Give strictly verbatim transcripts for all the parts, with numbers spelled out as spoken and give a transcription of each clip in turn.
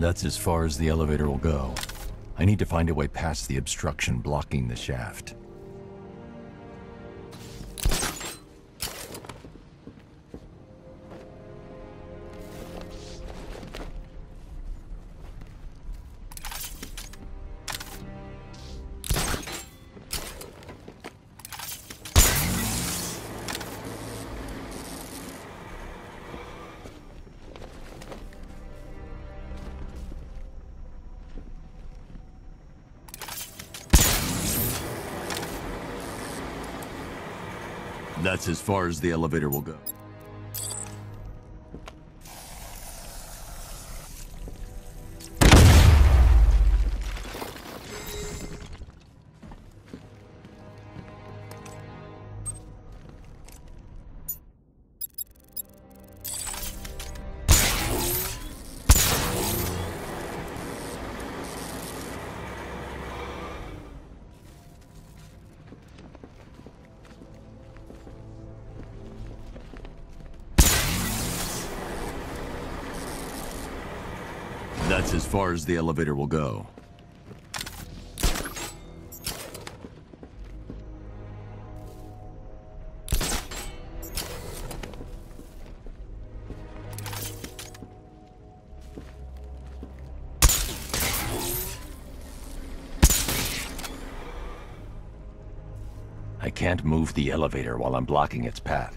That's as far as the elevator will go. I need to find a way past the obstruction blocking the shaft. That's as far as the elevator will go. That's as far as the elevator will go. I can't move the elevator while I'm blocking its path.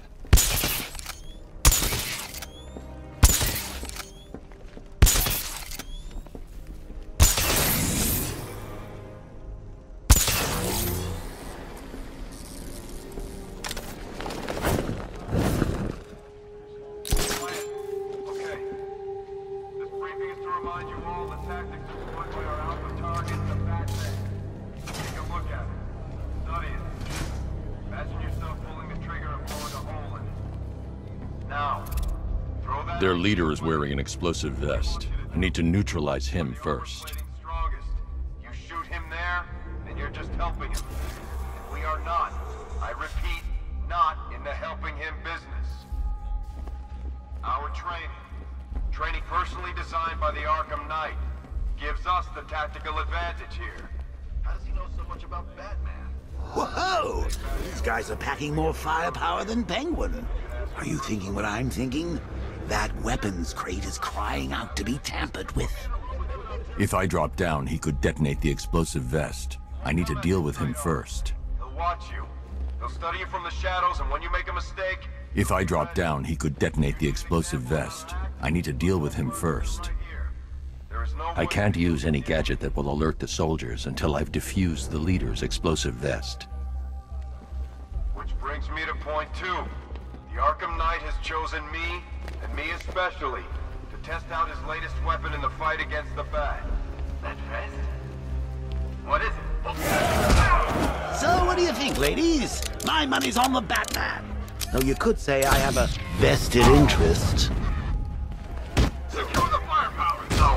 Their leader is wearing an explosive vest. I need to neutralize him first. You shoot him there, then you're just helping him. And we are not, I repeat, not in the helping him business. Our training, training personally designed by the Arkham Knight, gives us the tactical advantage here. How does he know so much about Batman? Whoa! These guys are packing more firepower than Penguin. Are you thinking what I'm thinking? That weapons crate is crying out to be tampered with. If I drop down, he could detonate the explosive vest. I need to deal with him first. He'll watch you. He'll study you from the shadows, and when you make a mistake... If I drop down, he could detonate the explosive vest. I need to deal with him first. I can't use any gadget that will alert the soldiers until I've defused the leader's explosive vest. Which brings me to point two. The Arkham Knight has chosen me, and me especially, to test out his latest weapon in the fight against the Bat. That vest? What is it? So what do you think, ladies? My money's on the Batman. Though you could say I have a vested interest. Secure the firepower!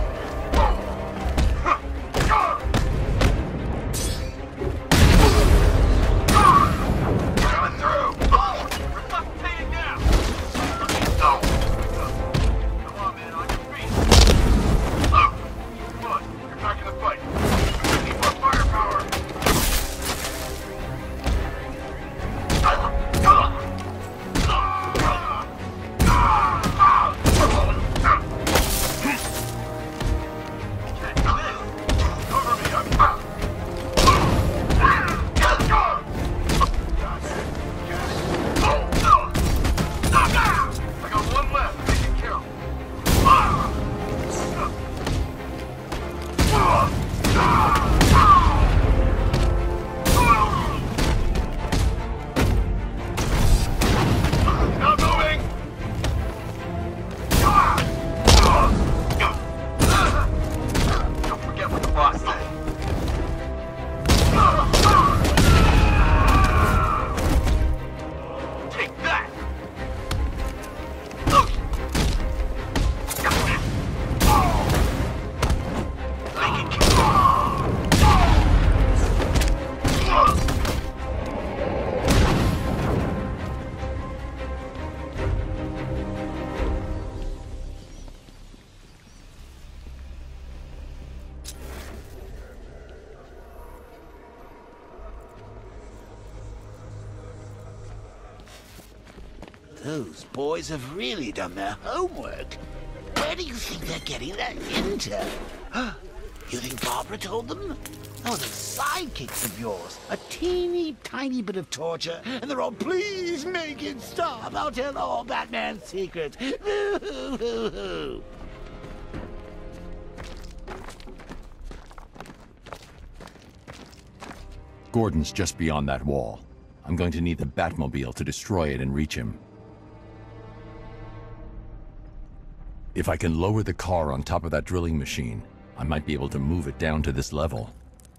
Coming through! Resuscitating now! Come on, man, on your feet! Look! Come on, you're back in the fight! We need more firepower! Those boys have really done their homework. Where do you think they're getting their intel? You think Barbara told them? Oh, they're sidekicks of yours. A teeny tiny bit of torture, and they're all, please make it stop. I'll tell all Batman's secrets. Gordon's just beyond that wall. I'm going to need the Batmobile to destroy it and reach him. If I can lower the car on top of that drilling machine, I might be able to move it down to this level.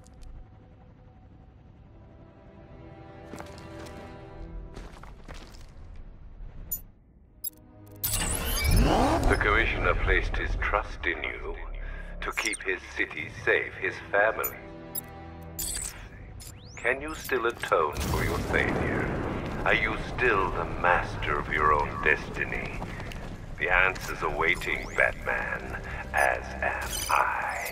The Commissioner placed his trust in you to keep his city safe, his family. Can you still atone for your failure? Are you still the master of your own destiny? The answer's awaiting, Batman, as am I.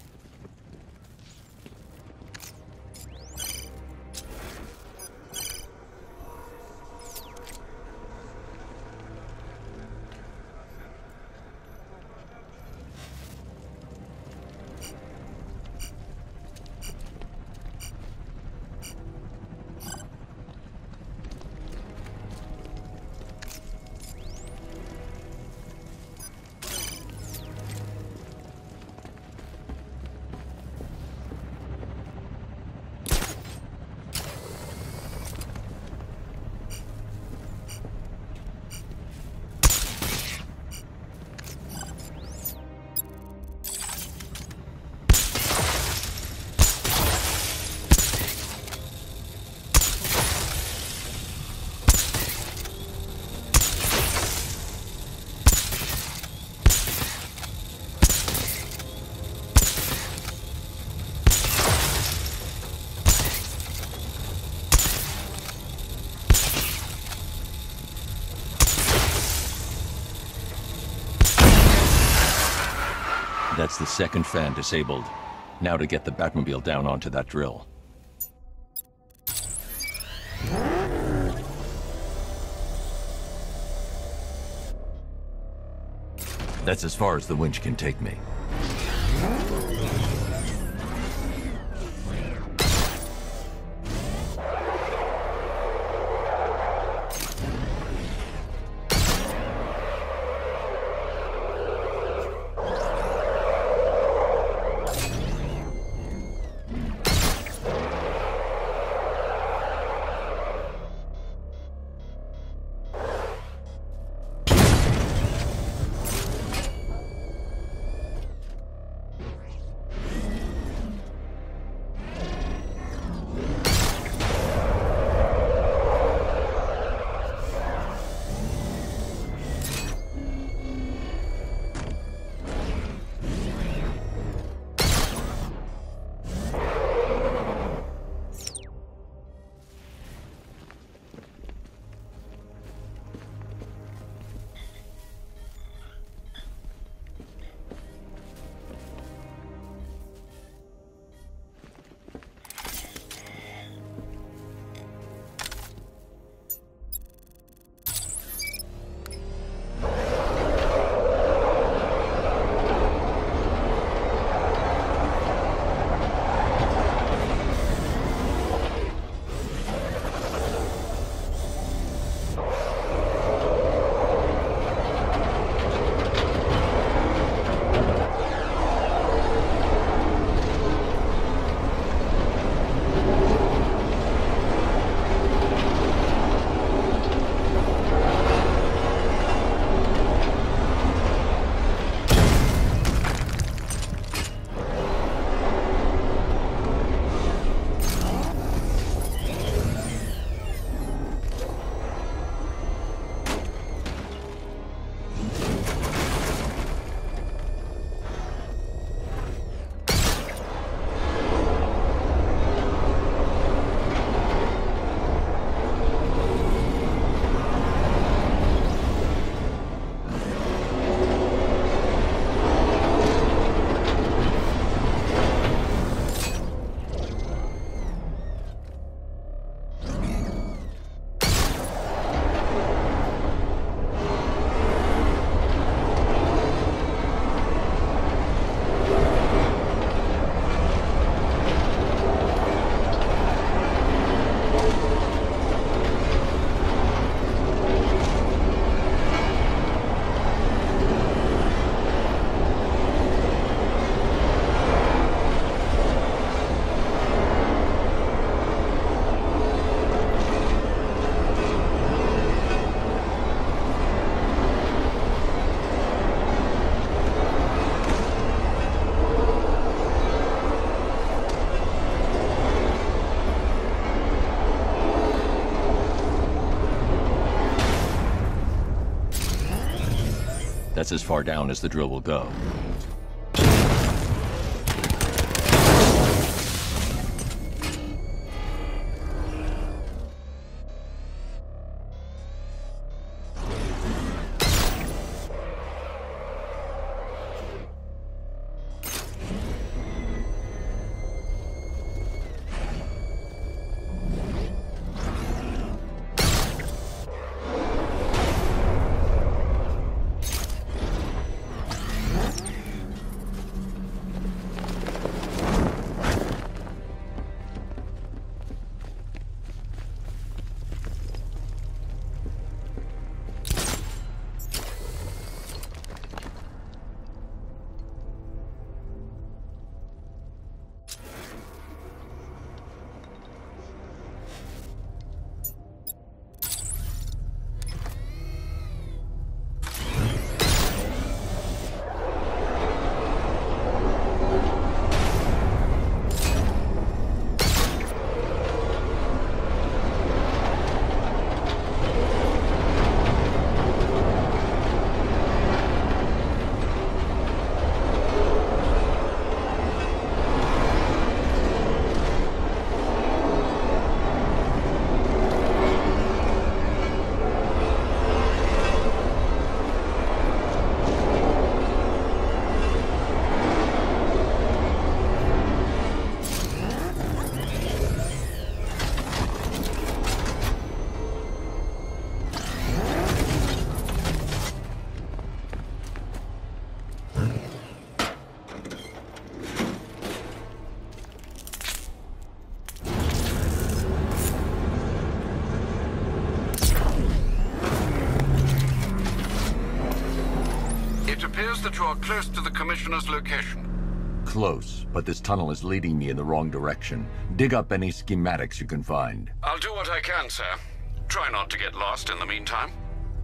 That's the second fan disabled. Now to get the Batmobile down onto that drill. That's as far as the winch can take me. That's as far down as the drill will go. It appears that you are close to the Commissioner's location. Close, but this tunnel is leading me in the wrong direction. Dig up any schematics you can find. I'll do what I can, sir. Try not to get lost in the meantime.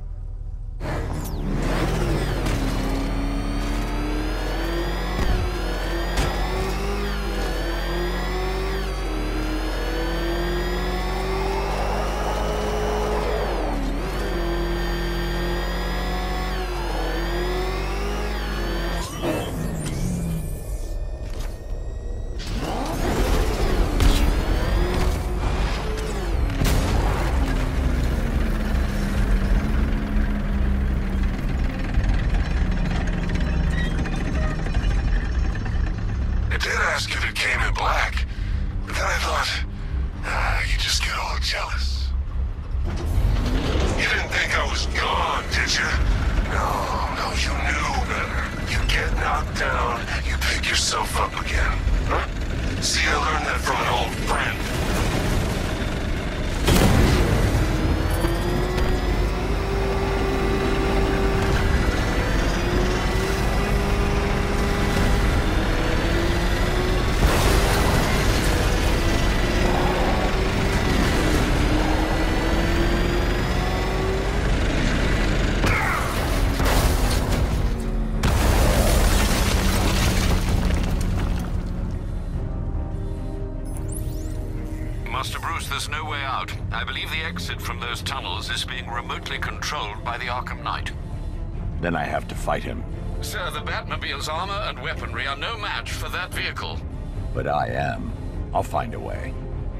Master Bruce, there's no way out. I believe the exit from those tunnels is being remotely controlled by the Arkham Knight. Then I have to fight him. Sir, the Batmobile's armor and weaponry are no match for that vehicle. But I am. I'll find a way.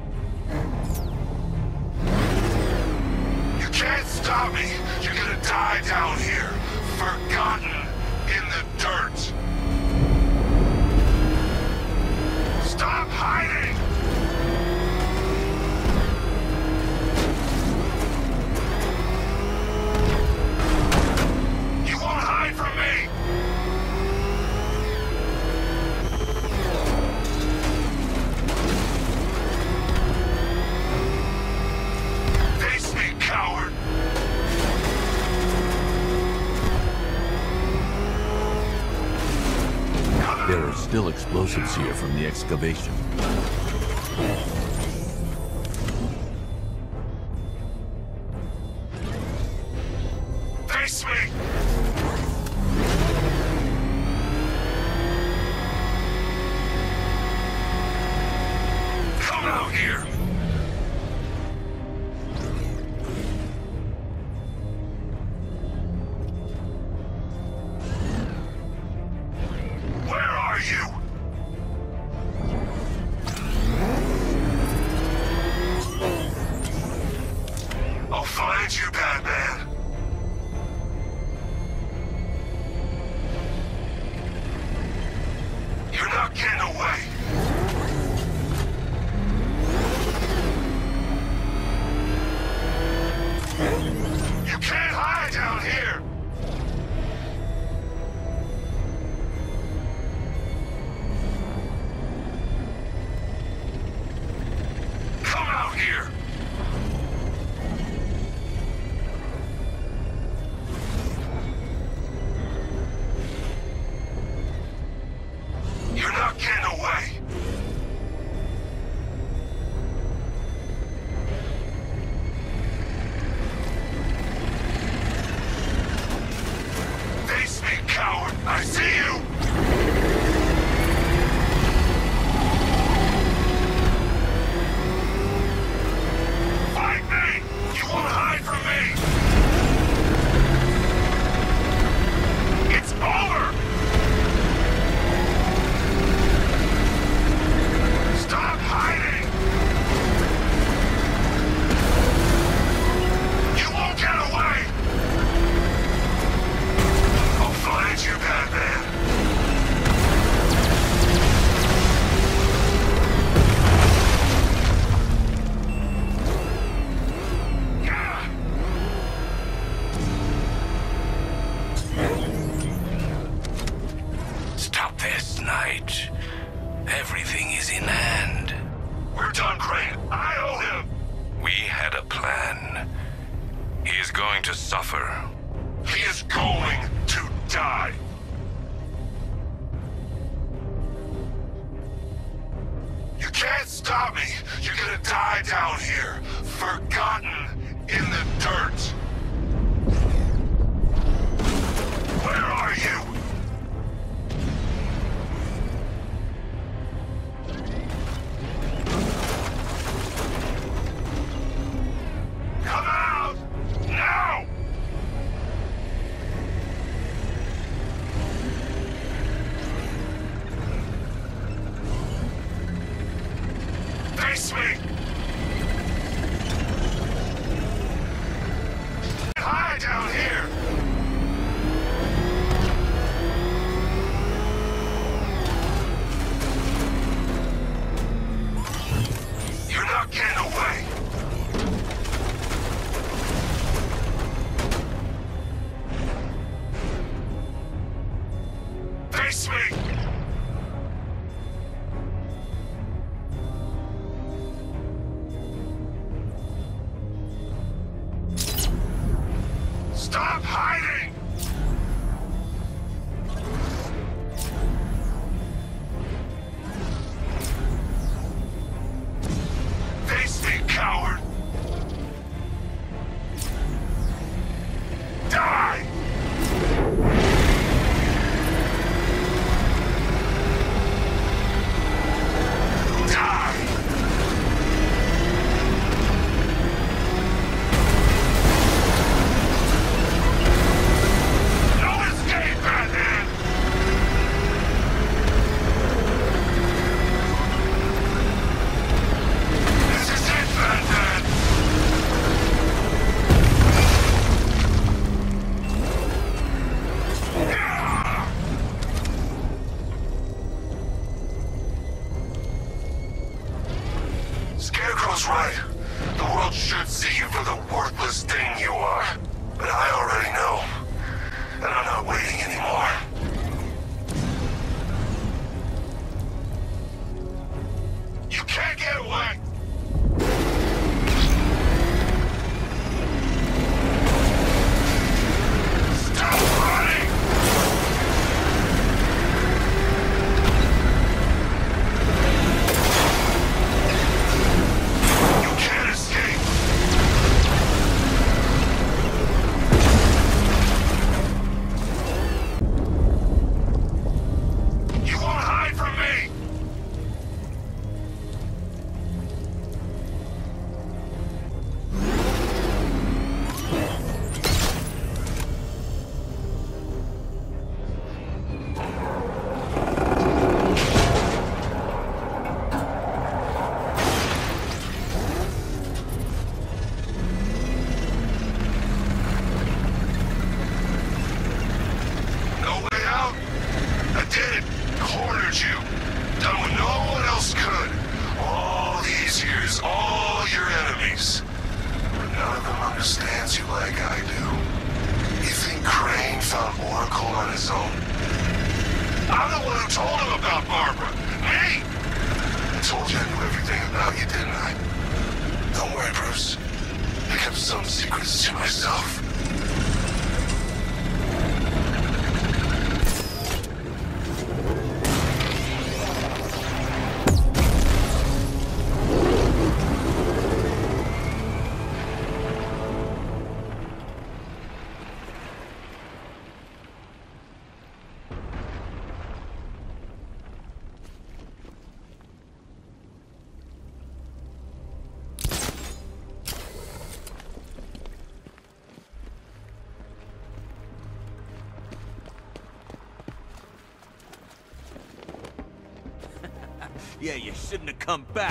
You can't stop me! You're gonna die down here, forgotten in the dirt! Stop hiding! You won't hide from me! Face me, coward! There are still explosives here from the excavation. Face me! Come out here! find you, Batman. You're not getting away. You can't hide down here. Come out here. You're not getting away. Face me, coward. I see you. Fight me. You won't hide from me. It's over. Stop hiding! You won't get away! I'll find you, Batman. Yeah. Stop this, Knight. Everything is in hand. We're done, Crane. I owe him. We had a plan. He is going to suffer. He is going to die. You can't stop me. You're gonna die down here, forgotten in the dirt. Where are you? Come out! Now! Face me! Hide down here! You're not getting away! Face me! Stop hiding! Face me, coward! Die! Die! understands you like I do. You think Crane found Oracle on his own? I'm the one who told him about Barbara. Me! I told you I knew everything about you, didn't I? Don't worry, Bruce. I kept some secrets to myself. Yeah, you shouldn't have come back.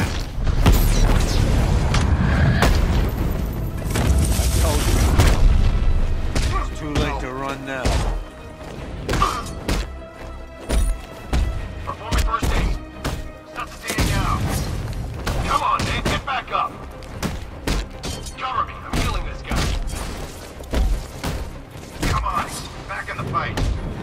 I told you. It's too late to run now. Performing first aid. Resuscitating now. Come on, man, get back up. Cover me, I'm healing this guy. Come on, back in the fight.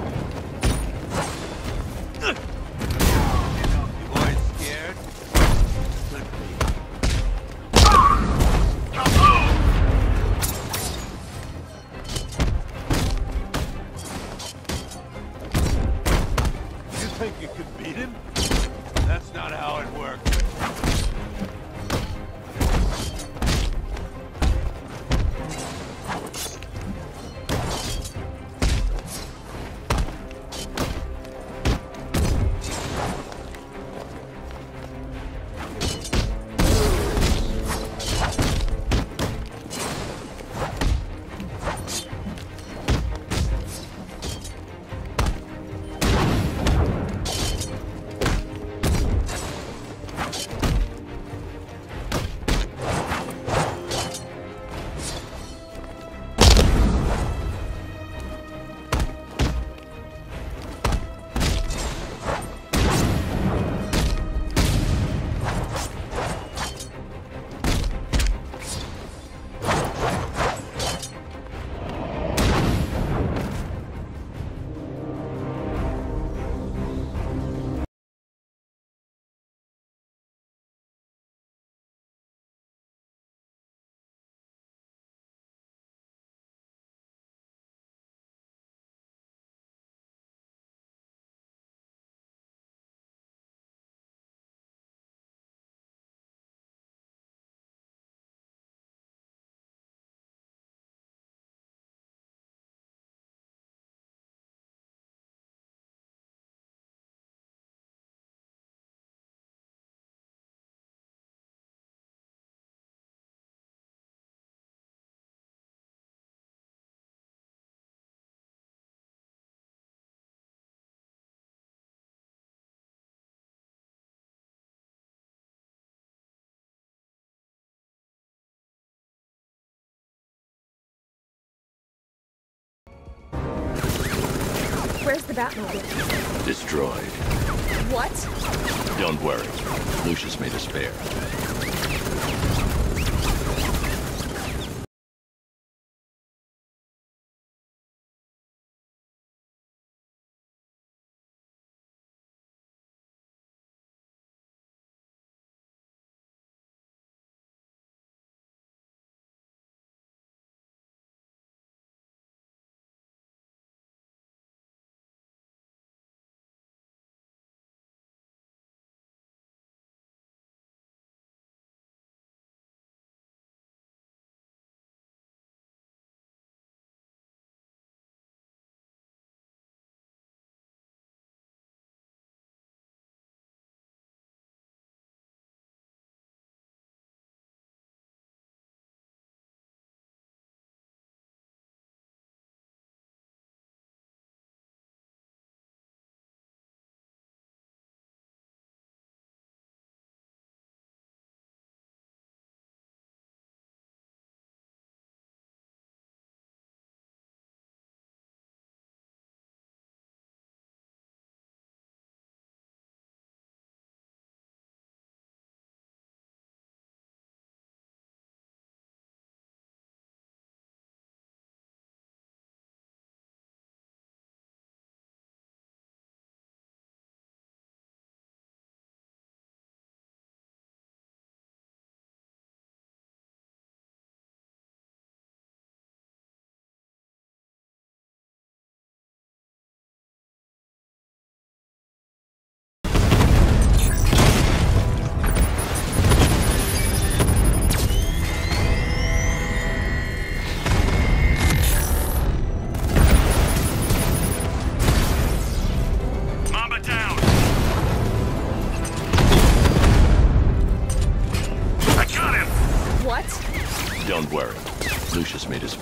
Think you could beat him? That's not how it works. Where's the Batmobile? Destroyed. What? Don't worry. Lucius made a spare.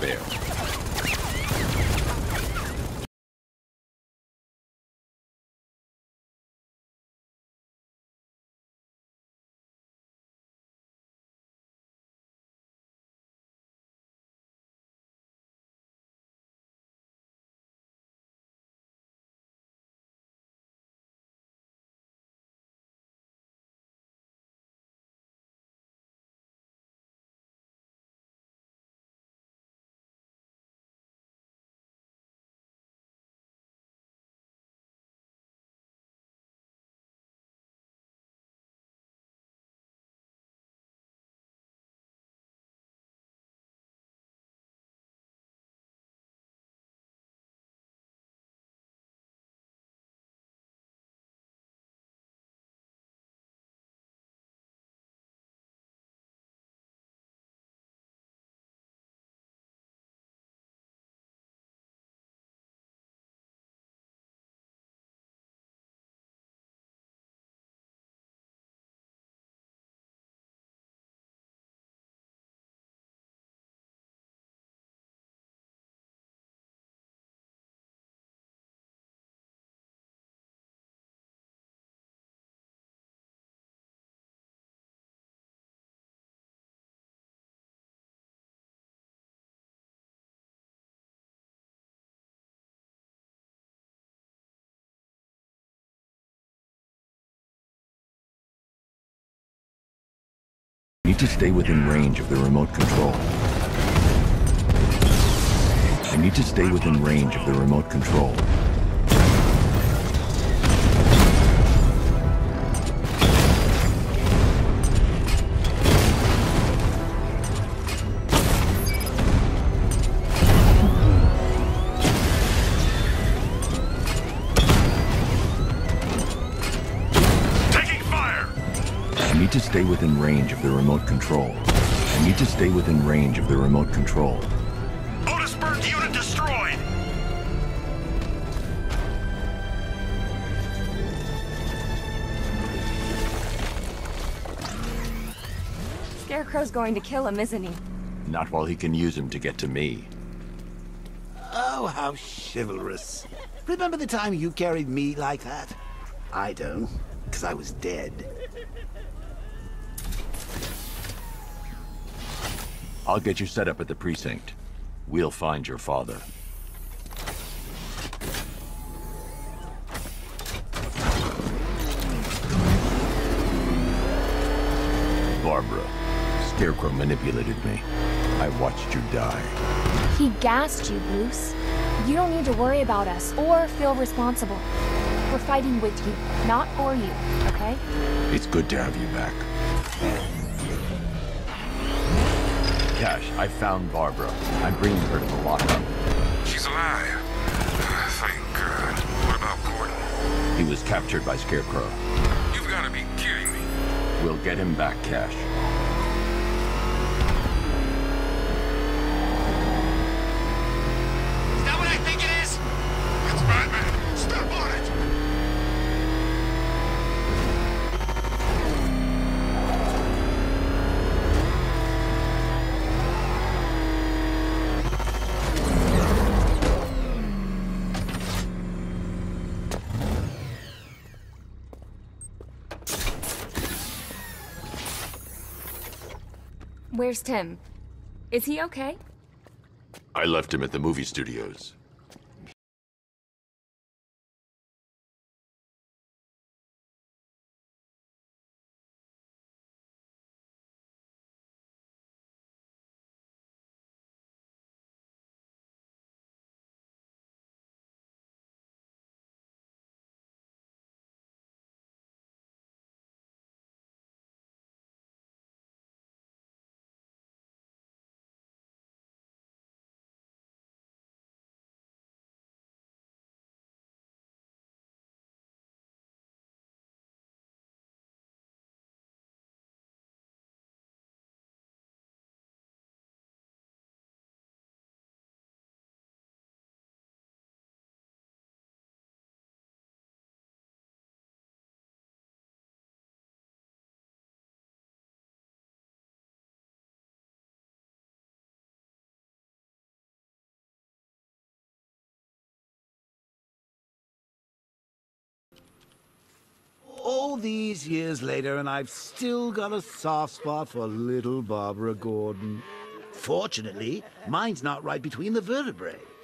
spare. Need to stay within range of the remote control. I need to stay within range of the remote control. I need to stay within range of the remote control. I need to stay within range of the remote control. Otisburg unit destroyed! Scarecrow's going to kill him, isn't he? Not while he can use him to get to me. Oh, how chivalrous. Remember the time you carried me like that? I don't, because I was dead. I'll get you set up at the precinct. We'll find your father. Barbara, Scarecrow manipulated me. I watched you die. He gassed you, Bruce. You don't need to worry about us or feel responsible. We're fighting with you, not for you, okay? It's good to have you back. Cash, I found Barbara. I'm bringing her to the lockup. She's alive. Thank God. What about Gordon? He was captured by Scarecrow. You've got to be kidding me. We'll get him back, Cash. Is that what I think it is? It's Batman. Step on it. Where's Tim? Is he okay? I left him at the movie studios. All these years later, and I've still got a soft spot for little Barbara Gordon. Fortunately, mine's not right between the vertebrae.